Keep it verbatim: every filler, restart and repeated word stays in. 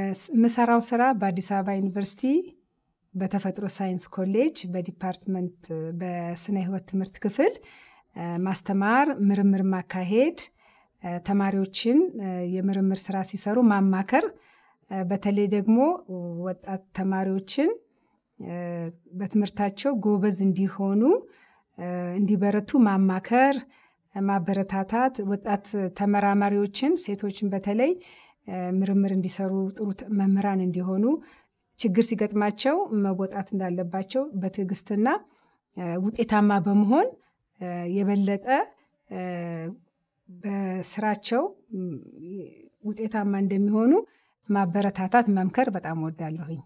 ምሰራው ስራ በአዲስ አበባ ዩኒቨርሲቲ በተፈጥሮ ሳይንስ ኮሌጅ በዲፓርትመንት በስነ ህይወት ትምህርት ክፍል ማስተማር ምርምር ማካሄድ ተማሪዎችን የምርምር ስራ ሲሰሩ ማማከር በተለይ ደግሞ ወጣት ተማሪዎችን በትምህርታቸው ጎበዝ እንዲሆኑ እንዲበረቱ ማማከር ማበረታታት ወጣት ተመራማሪዎችን ሴቶችን በተለይ ምርምር እንዲሰሩ ጥሩ መምህራን እንዲሆኑ ችግር ሲገጥማቸው መወጣት እንዳለባቸው በትዕግስትና ውጤታማ በመሆን የበለጠ በስራቸው ውጤታማ እንደሚሆኑ ማበረታታት መምከር በጣም ወዳለሁኝ